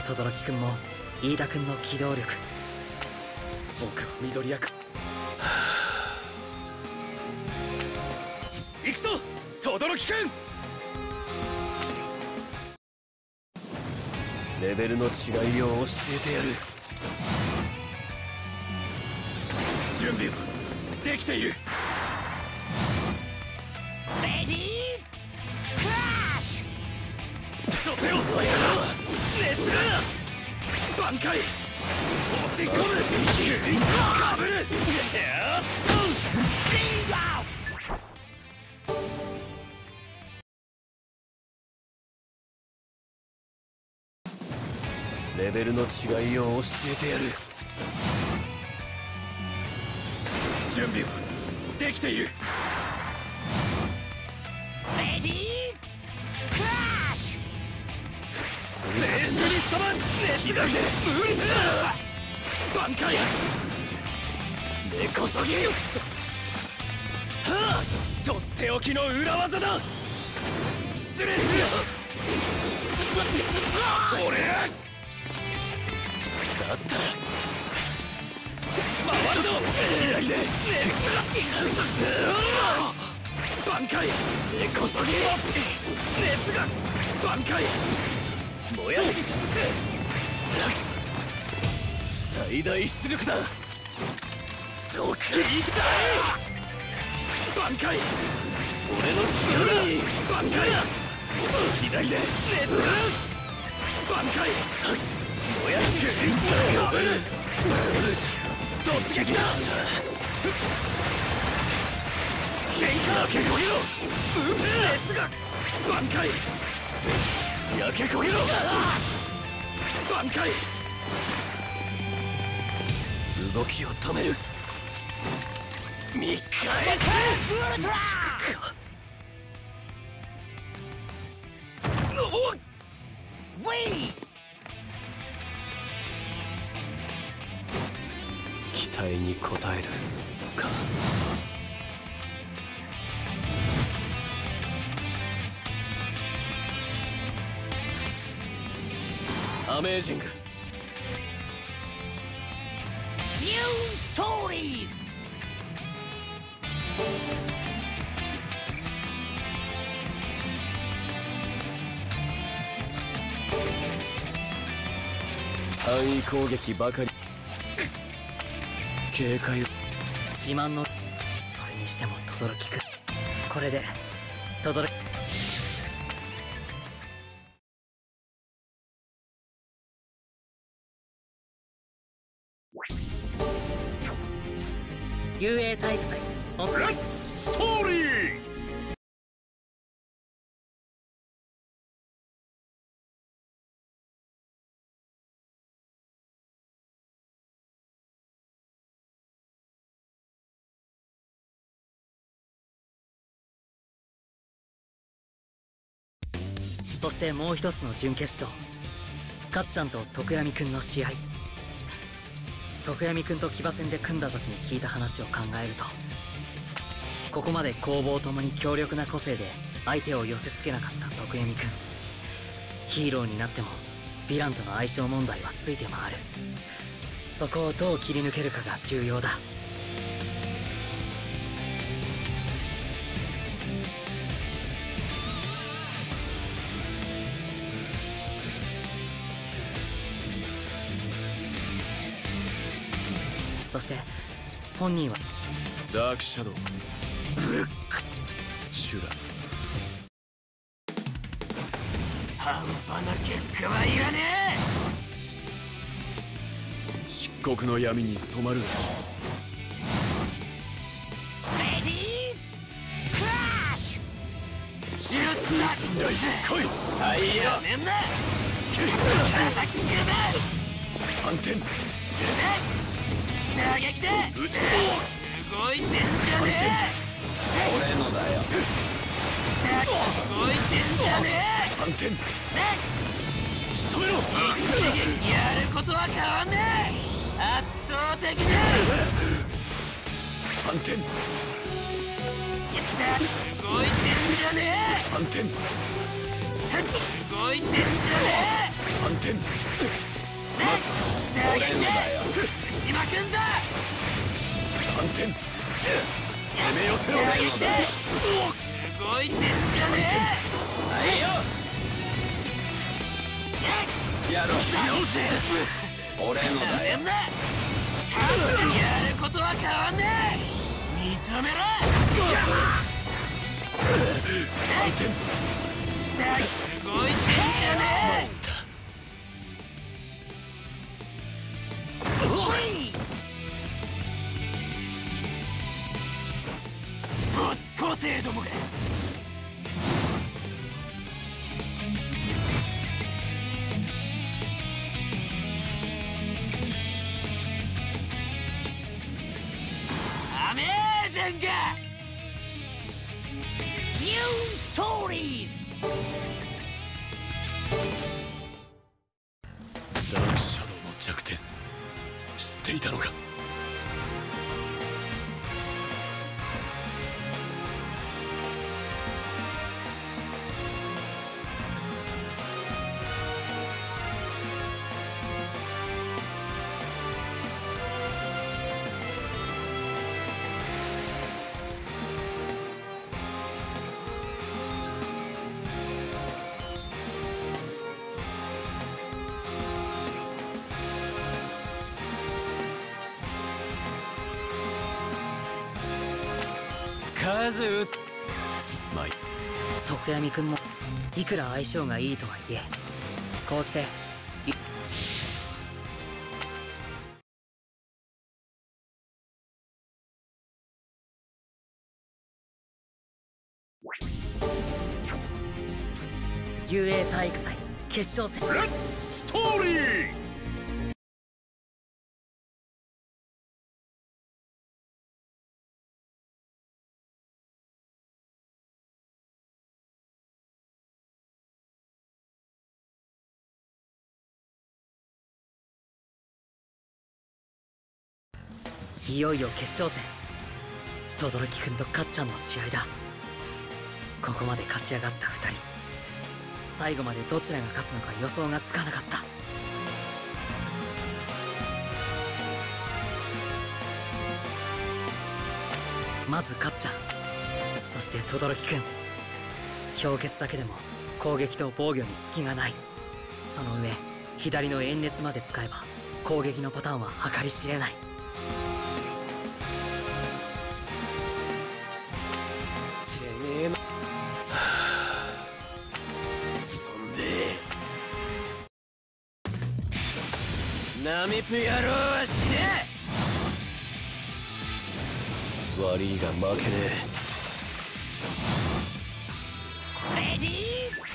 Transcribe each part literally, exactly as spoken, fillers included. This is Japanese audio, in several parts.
轟くんも飯田くんの機動力、僕は緑役。行くぞ轟くん。 レベルの違いを教えてやる。 準備はできている。 レディークラッシュ。 そてを熱だ。挽回送信込む。かぶる。やっとリングアウト。 レベルの違いを教えてやる。 準備はできている。 レディークラッシュ。 正式にスタバン熱だけ無理する。挽回根こそぎ。はあ、とっておきの裏技だ。失礼する。俺だったら回るぞ。左で挽回根こそぎ。熱が挽回燃やし尽くす。最大出力だ。どうかいいかい。挽回俺の力だ。挽回左で熱が挽回燃やし尽くす。かぶる突撃だ。喧嘩焼け焦げろ。熱が挽回焼け焦げろ。挽回動きを止める。見返せフルトラー。おっウィー。 期待に応えるか。アメージング。 ニューストーリーズ。 範囲攻撃ばかり。警戒。 自慢の。それにしても轟くん、これで轟く。遊泳体育祭オンラインストーリー。そしてもう一つの準決勝、かっちゃんと徳闇くんの試合。徳闇くんと騎馬戦で組んだ時に聞いた話を考えると、ここまで攻防ともに強力な個性で相手を寄せつけなかった徳闇くん。ヒーローになってもヴィランとの相性問題はついて回る。そこをどう切り抜けるかが重要だ。そして本人はダークシャドウブックシュラ。 半端な結果はいらね漆黒の闇に染まる。 え。レディークラッシュ。シュッと信頼来い。 はいやめんな。叩き切るぜ。 反転打撃で打ち動いてんじゃねえ。 俺のだよ。 動いてんじゃねえ。 反転ね仕留めろ。 一撃にやることは変わんねえ。圧倒的だ。 反転動いてんじゃね反転え。動いてんじゃね反転くんだ。 反転、攻め寄せろ。 動いてんじゃねえ。はいよ。 やろう。 俺のだよ。やることは変わんねえ。認めろ。 反転。 動いてんじゃねえ。没個性どもが。アメージングニューストーリーズ。 ダークシャドウの弱点知っていたのか。 数打っまい。 徳闇君もいくら相性がいいとはいえ、こうして雄英体育祭決勝戦。 レッツストーリー。 いよいよ決勝戦、轟君とかっちゃんの試合だ。ここまで勝ち上がったふたり、最後までどちらが勝つのか予想がつかなかった。まずかっちゃん、そして轟君。氷結だけでも攻撃と防御に隙がない。その上左の炎熱まで使えば攻撃のパターンは計り知れない。 ナミプ野郎は死ね悪いが負けねえ。レディー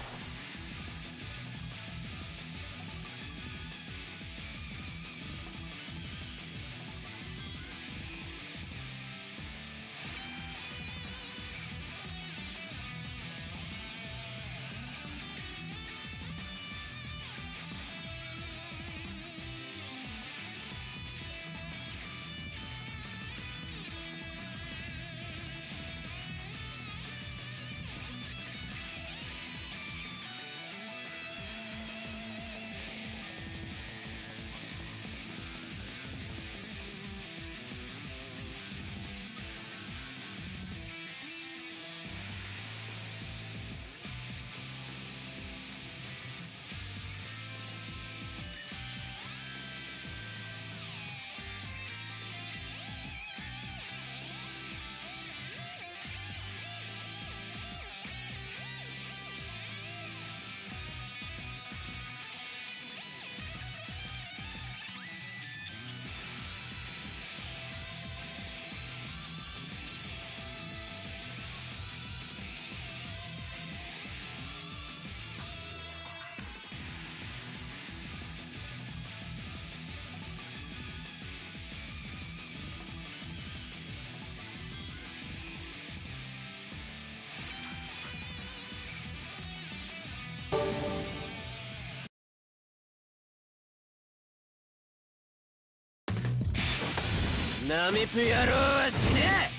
ナミプ野郎は死ね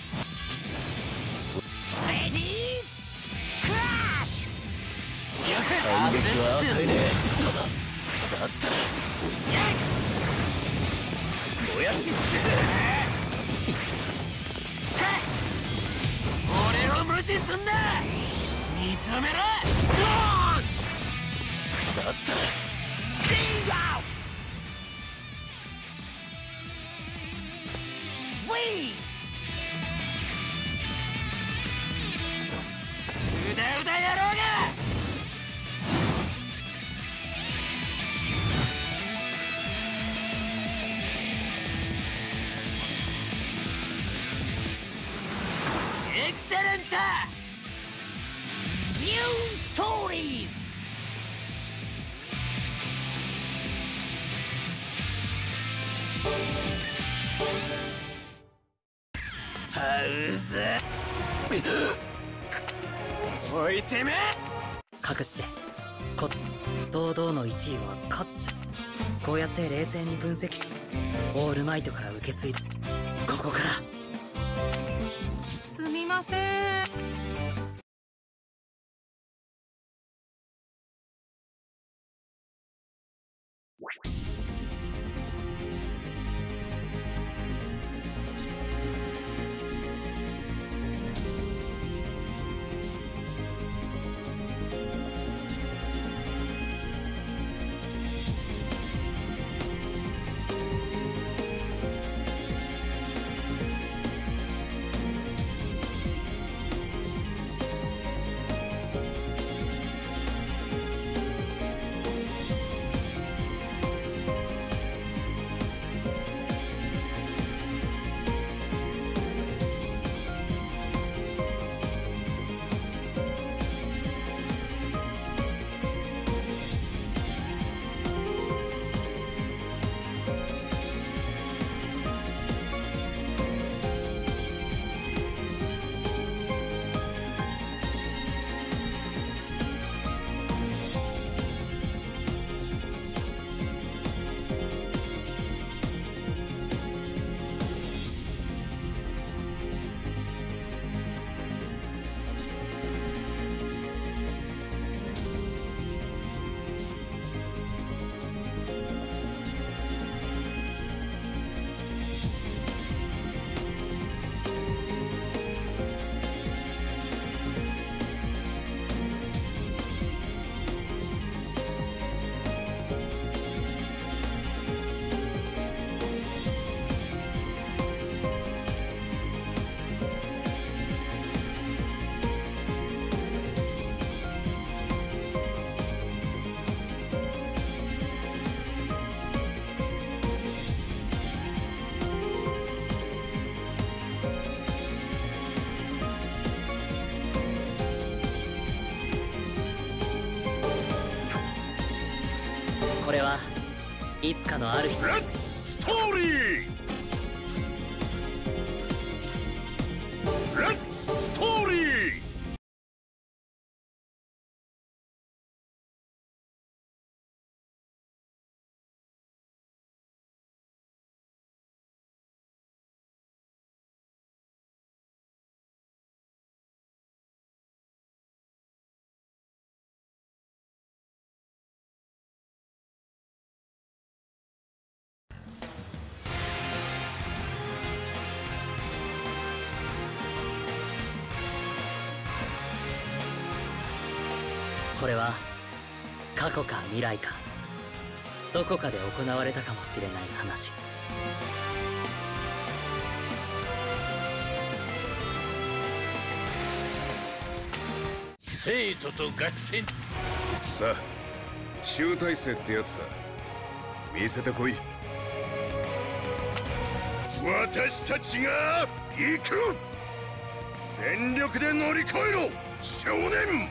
え。レディークラッシュ。 反撃は与えねえ。ただだったら燃ややしつけぜ。 俺を無視すんな。認めろ。 だったらリングアウト。ウィーうだうだやろうが。エクセレント。ニューストーリーズ。ハウスおいてめえ。 隠してこ堂々のいちいはカッチャ。こうやって冷静に分析しオールマイトから受け継いだ。ここからすみません。これはいつかのある日。 レッツストーリー。レッツストーリー。 これは過去か未来かどこかで行われたかもしれない話。 生徒とガチ戦。 さあ集大成ってやつさ、見せてこい。私たちが行く。全力で乗り越えろ少年。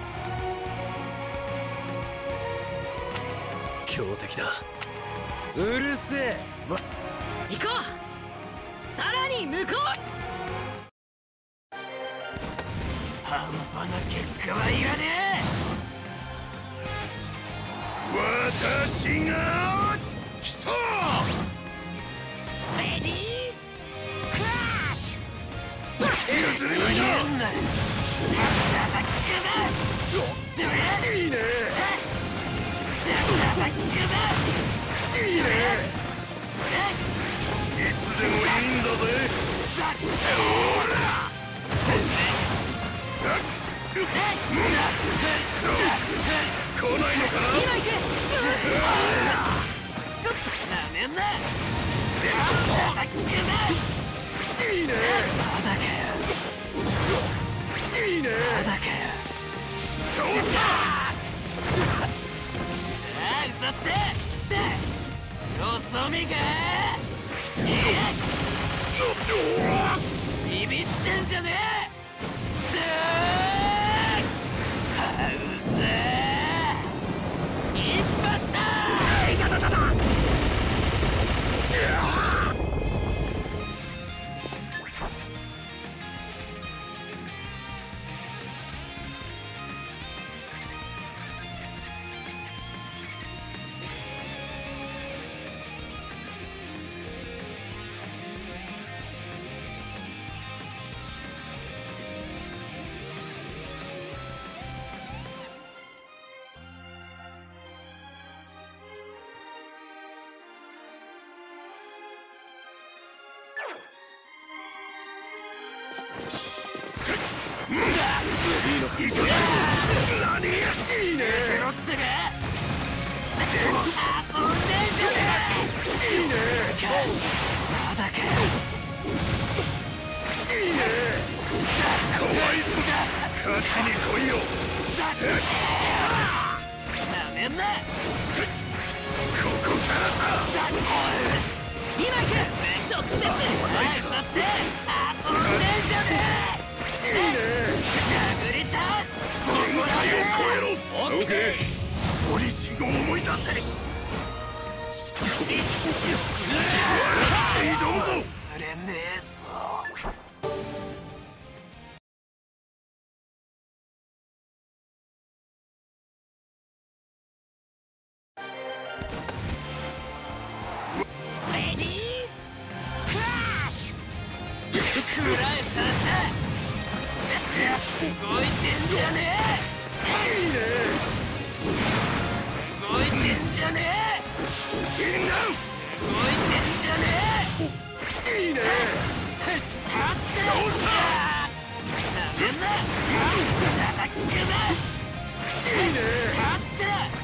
強敵だ。 うるせえ、ま、 行こう。さらに向こう。 半端な結果はいらねえ。私が来た。 え。レディークラッシュ。 譲れないな。 やんな。アタックだ。 いいね。 アタックだ。 いいね。 ってよそ見か。ビビってんじゃねえ。ハウス一発だ。いたたたた。 いいね。 ペロってか。遊んでんじゃねえ。いいね。まだか。 いいね。怖い時勝ちに来いよ。 なめんな。 ここからさ。 今行く。直接。はいだって遊んでんじゃねえ。いいね。殴りた。 限界を超えろ。オッケー。オリジンを思い出せ。笑って挑むぞ。 忘れねえぞ。レディークラッシュ。食らえさせ。動いてんじゃねえ。 いいね。 動いてんじゃねえ。 いいな。 動いてんじゃねえ。 いいね。 勝ってどうした。 なめんな。叩くな。 いいね。 勝って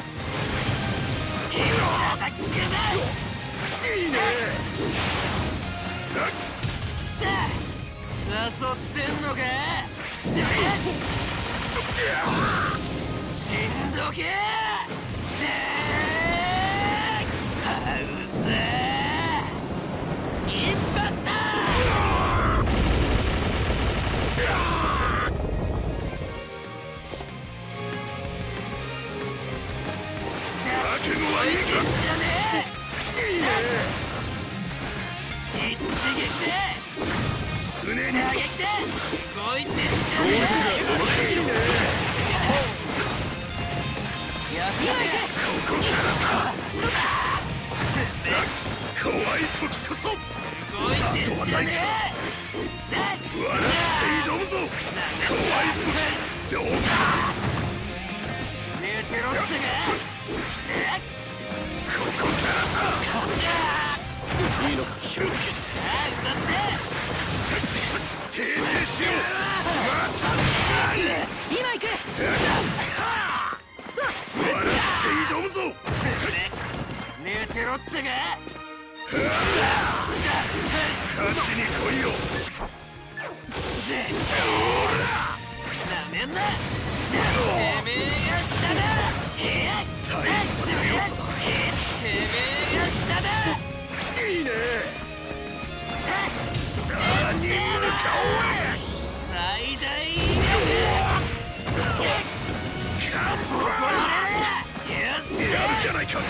叩くな。 いいね。 誘ってんのか。しんどけ。ハウス一発だ。 負けのはいいか。 じゃねいいね。 え。一撃で。 常に打撃で動いてんじゃねえ。 いいね。 やってここからさ。怖い時こそ。 動いてんじゃねえ。 笑って挑むぞ。怖い時どうか。 寝てろってか。 ここからさ。いいのか。 さあ歌って。 訂正しよう。また今行く。 笑って挑むぞ。 寝てろってか。 勝ちに来いよ。 なめんな。てめえが下だ。 大した強さだ。 てめえが下だ。 いいね。さらに向かおう。 最大威力。 カッパー。やるじゃないか。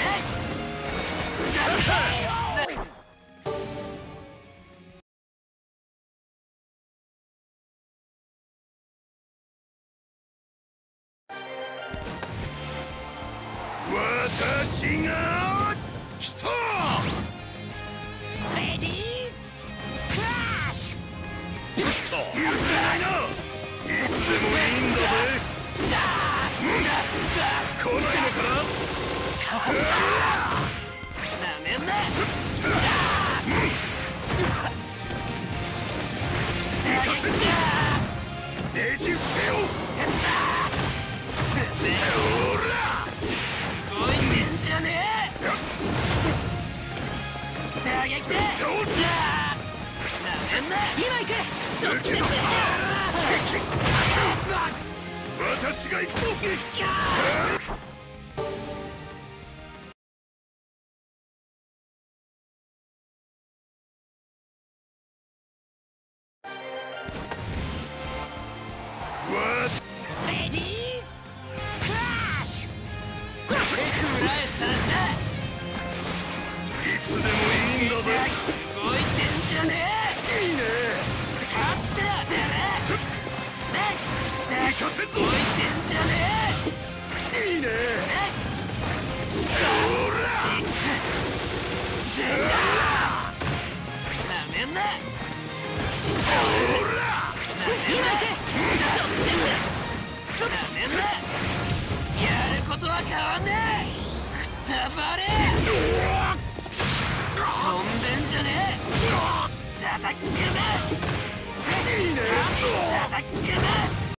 私が来た。 レディークラッシュ。 ちょっと許せないな。いつでもいいんだぜ。来ないのかな。 なめんな。 行かせて。ねじ伏せよ。ほら。 動いてんじゃねえ。打撃で。 倒す。 なめんな。 今行く。 抜けた。私が行くぞ。 かせず。 置いてんじゃねえ。 いいね。ほら全だ。なめんな。 ほらなめんな。直接なめんな。やることは変わんねえ。くたばれ。飛んでんじゃねえ。叩き切るな。 いいね。 叩き切るな。